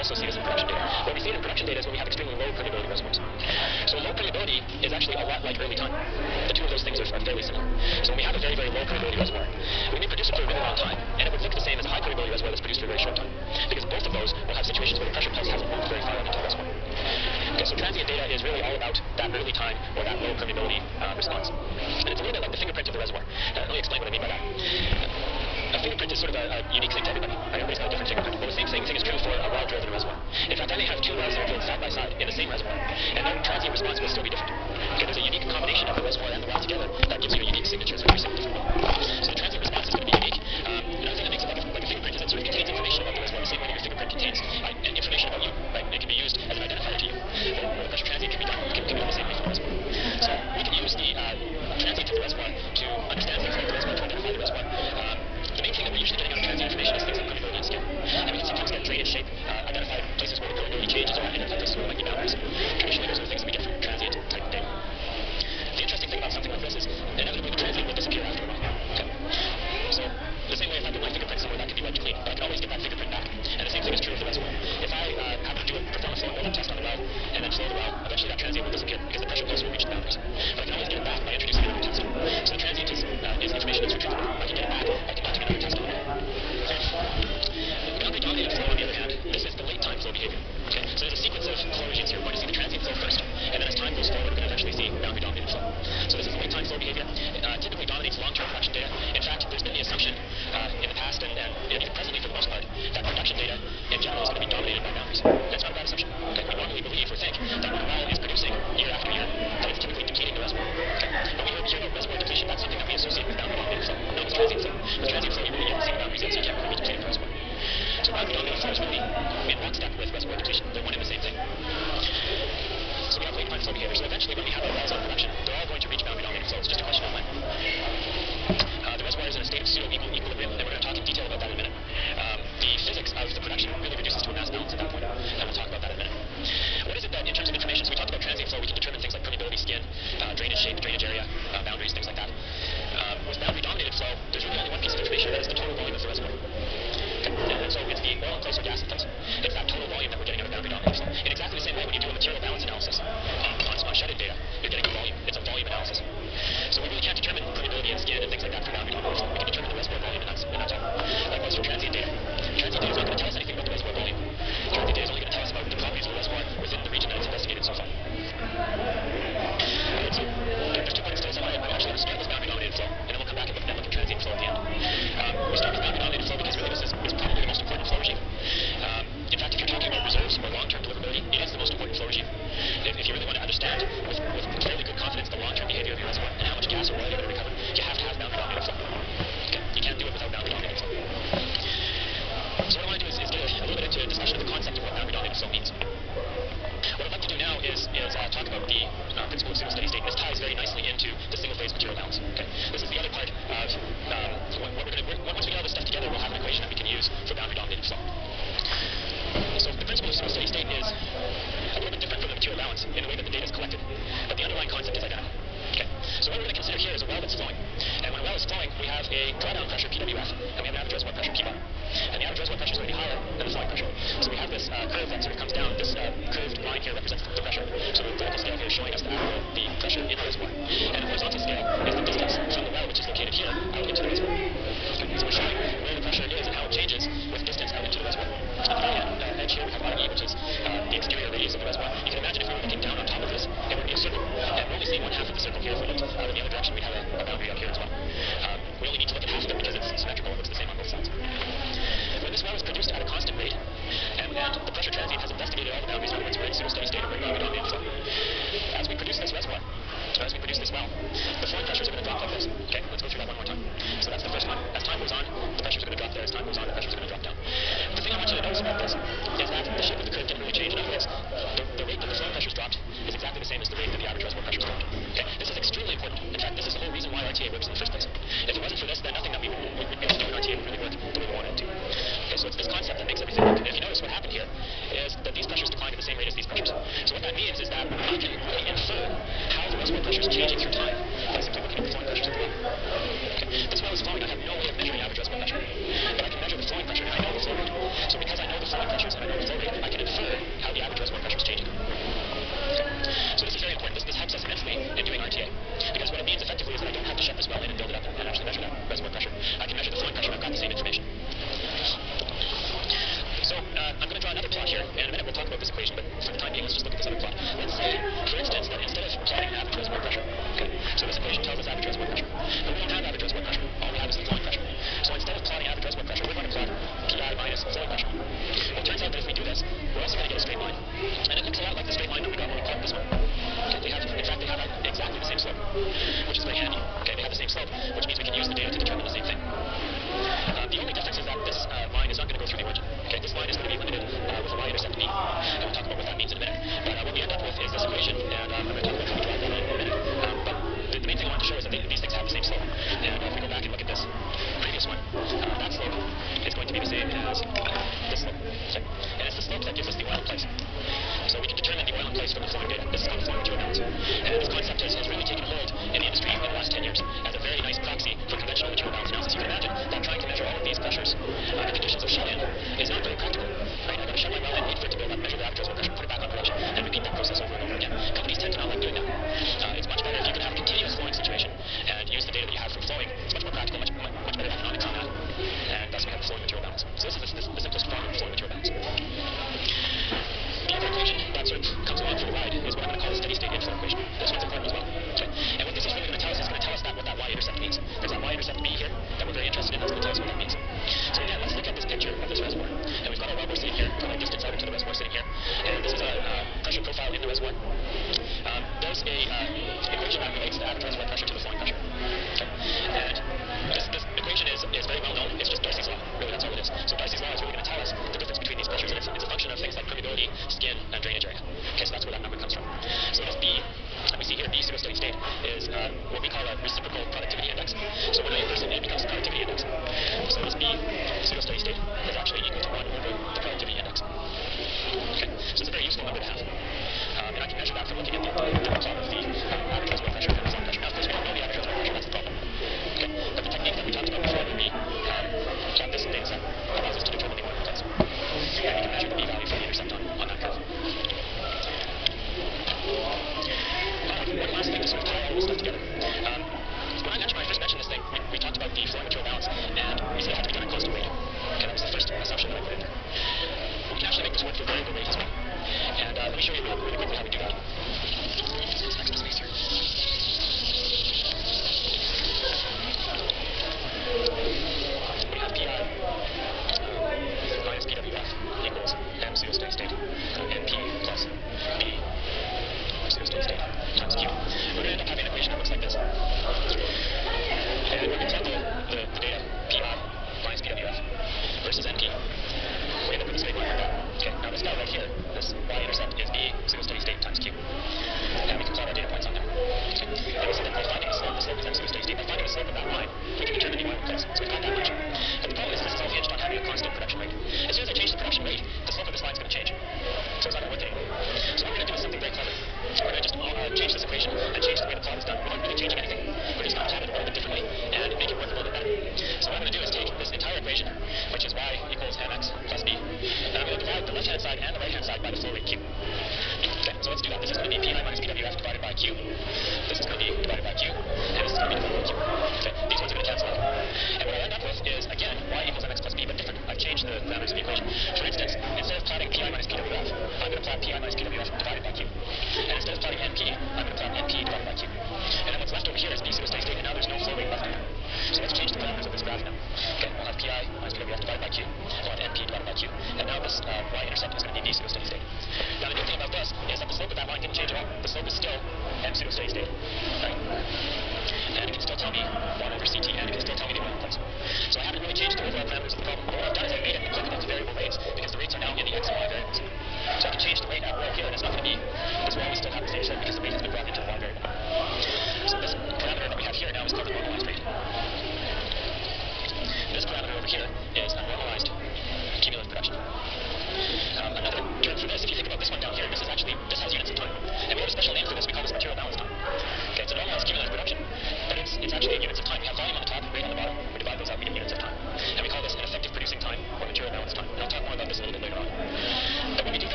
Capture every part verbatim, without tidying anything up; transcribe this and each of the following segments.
also see this in production data. What we see it in production data is when we have extremely low permeability reservoirs. So low permeability is actually a lot like early time. The two of those things are, are fairly similar. So when we have a very, very low permeability reservoir, we may produce it for a really long time, and it would look the same as a high permeability reservoir that's produced for a very short time. Because both of those will have situations where the pressure pulse hasn't moved very far up into the reservoir. Okay, so transient data is really all about that early time or that low permeability uh, response. And it's a little bit like the fingerprint of the reservoir. Uh, let me explain what I mean by that. A fingerprint is sort of a, a unique thing to everybody. Right? Everybody's got a different fingerprint. Well, the same thing, thing is true for a well drilled in a reservoir. In fact, I may have two wells that are drilled side by side in the same reservoir, and their transient response will still be different. Okay, there's a unique combination of the reservoir and the well together that gives you a unique signature for every single different well. So the transient response is going to be unique. Um, another thing that makes it like a, like a fingerprint is it sort of contains information about the reservoir the same way that your fingerprint contains uh, information about you. Right? It can be used as an identifier to you. Well, the pressure transient can be done can, can be done the same way for the reservoir. So we can use the uh, transient of the reservoir to understand things like the reservoir, to identify the reservoir. Um, the main thing that we're usually getting out of transient information is things like permeability and scale. And we can sometimes get drainage shape, uh, identify places where the permeability changes, or identify places where there might be boundaries. Traditionally, those are the things that we get from transient type data. The interesting thing about something like this is inevitably the transient will disappear after a while. Okay? So the same way if I put my fingerprint somewhere, that could be wiped clean, but I can always get that fingerprint back. And the same thing is true of the reservoir. If I uh, happen to do a perform a flow buildup test on the well and then flow the well, eventually that transient will disappear because the pressure pulse will reach the boundaries. But I can always get it back by introducing another test. So the transient is, uh, is information that's retrievable. I can get it back by conducting another test on the well. The boundary dominated flow, on the other hand, this is the late time flow behavior. Okay? So there's a sequence of flow regimes here. We're going to see the transient flow first, and then as time goes forward, we're going to eventually see boundary dominated flow. So this is the late time flow behavior. Uh, typically dominates long-term production data. In fact, there's been the assumption uh, in the past and, and even presently for the most part that production data in general is going to be dominated by boundaries. That's not a bad assumption. Okay? We normally believe or think that when a well is producing year after year, that it's typically depleting the reservoir. Okay? When we hear about reservoir depletion, that's something that we associate with boundary dominated flow, not with transient flow. With transient flow, you really haven't seen the boundaries yet, so you can't really be depleting the reservoir. So boundary dominated flow is really in lockstep with reservoir depletion. They're one and the same thing. So we have late time flow behavior. So eventually, when we have our wells on production, they're all going to reach boundary dominated flow. It's just a question of when. Uh, the reservoir is in a state of pseudo-equilibrium, and we're going to talk in detail about that in a minute. Um, the physics of the production really reduces to a mass balance at that point, and we'll talk about that in a minute. What is it that, in terms of information, so we talked about transient flow, we can determine things like permeability, skin, uh, drainage shape, drainage area, uh, boundaries, things like that. Uh, with boundary-dominated flow, there's really only one piece of information, that is the total volume of the reservoir. Okay? And so it's the oil in place or gas in place. It's that total volume that we're getting out of boundary-dominated flow. In exactly the same way when you do a material balance analysis on, on, on shut-in data, you're getting a volume. It's a volume analysis. So we really can't determine permeability and skin and things like that for boundary-dominated flow. We can determine the reservoir volume, and that's, and that's all. Likewise for transient data. Transient data is not going to tell us anything about the reservoir volume. Transient data is only going to tell us about the properties of the reservoir within the region that it's investigated so far. Alright, so there's two points to this. I want to actually start with boundary-dominated flow, and then we'll come back and look, and look at transient flow at the end. Um, we start with boundary-dominated flow because really this is it's probably the most important flow regime. Um, in fact, if you're talking about reserves or long-term deliverability, it is the most important flow regime. If, if you really want to understand with, with fairly good confidence the long-term behavior of your reservoir and how much gas or oil you're going to recover, you have to have boundary-dominated flow. Okay? You can't do it without boundary-dominated flow. So what I want to do is, is get a, a little bit into a discussion of the concept of what boundary-dominated flow means. What I'd like to do now is, is uh, talk about the uh, principle of pseudo-steady state. This ties very nicely into the single-phase material balance. Okay? This is the other part of um, what, what we're going to. Once we get all this stuff together, we'll have an equation that we can use for boundary-dominated flow. So the principle of pseudo-steady state is a little bit different from the material balance in the way that the data is collected, but the underlying concept is identical. Okay? So what we're going to consider here is a well that's flowing. And when a well is flowing, we have a drawdown pressure, P W F, and we have an average reservoir pressure, P bar. And the average reservoir pressure is going to be higher than the flowing pressure. So we have this uh, curve that sort of comes down. This uh, curved line here represents the pressure. So the vertical scale here is showing us the, the pressure in the reservoir. And the horizontal scale is the distance from the well, which is located here, out into the reservoir. Okay? So we're showing where the pressure is and how it changes with distance out into the reservoir. At the right hand uh, edge here, we have I E, which is uh, the exterior radius of the reservoir. You can imagine if we were looking down on top of this, it would be a circle. And we're only seeing one half of the circle here. If we looked out in the other direction, we'd have a, a boundary up here as well. Um, we only need to look at half of it because it's symmetrical. It looks the same on both sides. When this well is produced at a constant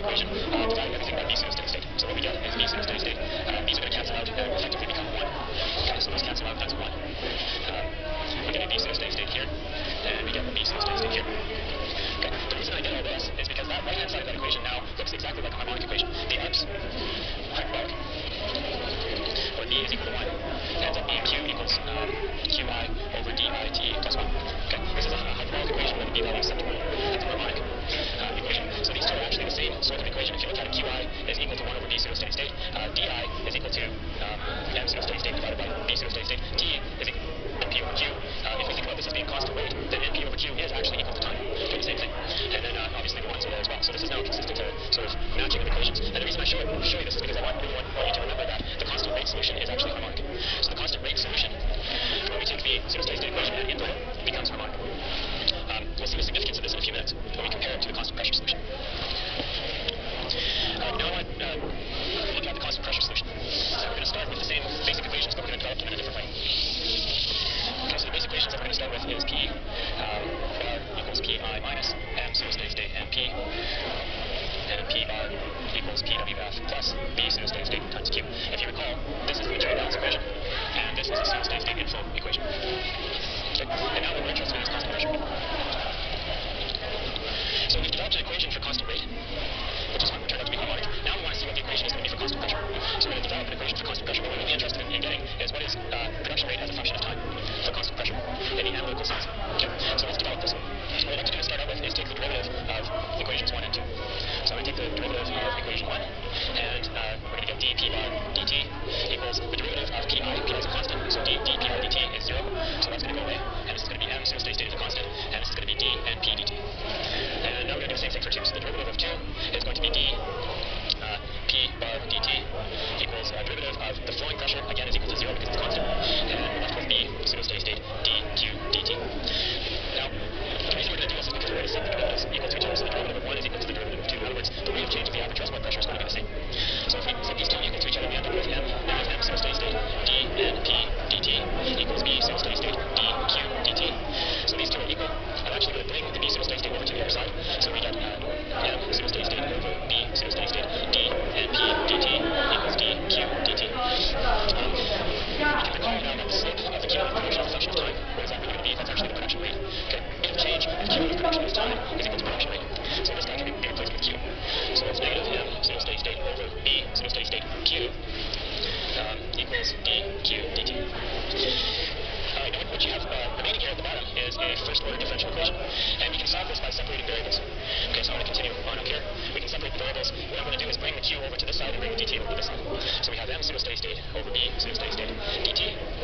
equation, uh, dividing everything by b pseudo steady state. So what we get is b pseudo steady state. Uh, these are going to cancel out and effectively become one. Okay, so those cancel out, that's one. Um, we get a b pseudo steady state here, and we get a b pseudo steady state here. Okay, the reason I did all this is because that right-hand side of that equation now looks exactly like a harmonic equation. The x hyperbolic, where b is equal to one, ends up being q equals um, qi over dit plus one. Okay, this is a hyperbolic equation with a b value acceptable. That's a harmonic uh, equation. So these two are actually the same sort of equation. If you look at it, qi is equal to one over b pseudo steady state, uh, di is equal to um, m pseudo steady state divided by b pseudo steady state, t is equal to np over q. Uh, if we think about this as being constant rate, then np over q is actually equal to time. Okay, the same thing. And then uh, obviously the ones are there as well. So this is now consistent to sort of matching of equations. And the reason I show, it, show you this is because I want, want, want you to remember that the constant rate solution is actually harmonic. So the constant rate solution, when we take the pseudo-steady state equation and input it, becomes harmonic. Um, we'll see the significance of this in a few minutes when we compare it to the constant pressure solution. Uh, now I want to uh, look at the constant pressure solution. So we're going to start with the same basic equations, but we're going to develop them in a different way. Okay, so the basic equations that we're going to start with is P um, bar equals Pi minus M pseudo-steady state and P, and P bar equals P W F plus B pseudo-steady state times Q. If you recall, this is the material balance equation, and this is the pseudo-steady state inflow equation. Okay, and now what we're interested in is constant pressure. So we've developed an equation for constant rate, which is turned out to be harmonic. Now we want to see what the equation is going to be for constant pressure. So we're going to develop an equation for constant pressure. What we're really interested in, in getting is what is uh, production rate as a function of time for constant pressure in the analytical sense. Okay, so let's develop this. What I'd like to do to start out with is take the derivative of equations one and two. So I'm going to take the derivative of equation one, and uh, we're going to get d p bar dt equals the derivative of pi. Pi is a constant, so d, d pi dt is zero, so that's going to go away. And this is going to be m pseudo-steady state is a constant, and this is going to be d and p dt. And now we're going to do the same thing for two. So the derivative of two is going to be d uh, p bar dt equals uh, derivative of the flowing pressure, again, is equal to zero because it's constant. And we're left with b pseudo-steady state dq dt. Now, the reason we're going to do this is because we're going to set the derivatives equal to each other. So the derivative of one is equal to the derivative of two. In other words, the rate of change of the average reservoir pressure is going to be the same. So if we set these two equal to each other, we end up with m, negative m pseudo-steady state d n p dt equals b pseudo-steady state dq dt. So these two are equal. I'm actually going to bring the b pseudo-steady state over to the other side. So we get uh, m pseudo-steady state over b pseudo-steady state d n p dt equals dq dt. Um, we can recall now that the slope of the cumulative production of a function of time, what is that really going to be? That's actually the production rate. Okay, rate of change in cumulative production of time is equal to production rate. So this guy can be replaced with q. So it's negative m pseudo-steady state over b pseudo-steady state q um, equals dq dt. Alright, now what you have uh, remaining here at the bottom is a first-order differential equation, and you can solve this by separating variables. Okay, so I'm going to continue on up here. We can separate the variables. What I'm going to do is bring the q over to this side and bring the dt over to this side. So we have m pseudo-steady state over b pseudo-steady state dt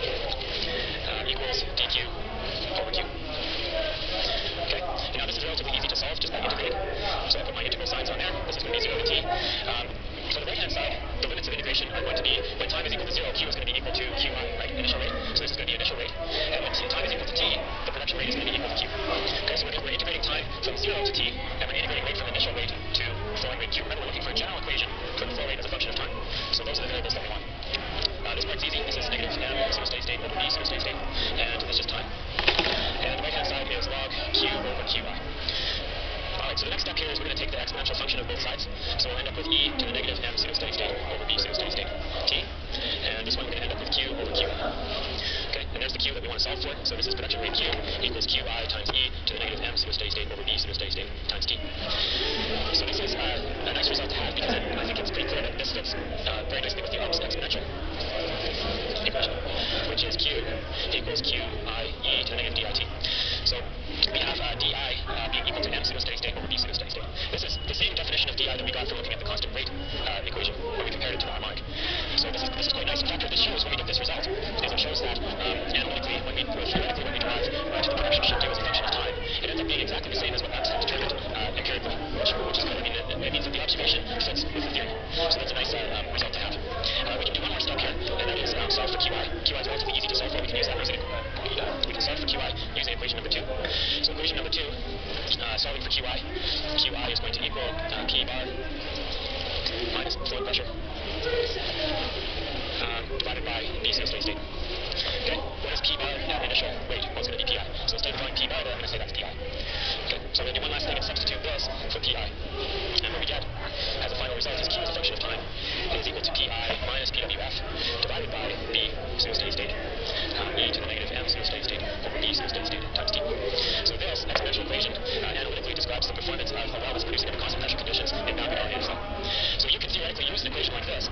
uh, equals dq over q. Okay, and now this is relatively easy to solve just by integrating. So I put my integral signs on there. This is going to be zero to t. Um, So the right-hand side, the limits of integration are going to be when time is equal to zero, q is going to be equal to qi, right? Initial rate. So this is going to be initial rate. And when time is equal to t, the production rate is going to be equal to q. Okay, so we're, we're integrating time from zero to t, and we're integrating rate from initial rate to flowing rate q. Remember, we're looking for a general equation for the flow rate as a function of time. So those are the variables that we want. Uh, this part's easy. This is negative m pseudo-steady state over b pseudo-steady state, and this is just time. And the right-hand side is log q over qi. Alright, so the next step here is we're going to take the exponential function of both sides. So we'll end up with e to the negative m pseudo-steady state over b pseudo-steady state t. And this one we're going to end up with q over q. Okay, and there's the q that we want to solve for. So this is production rate q equals qi times e to the negative m pseudo-steady state over b pseudo-steady state times t. So this is uh, a nice result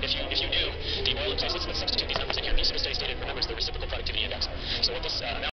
if you if you knew the oil in place, let's, let's substitute these numbers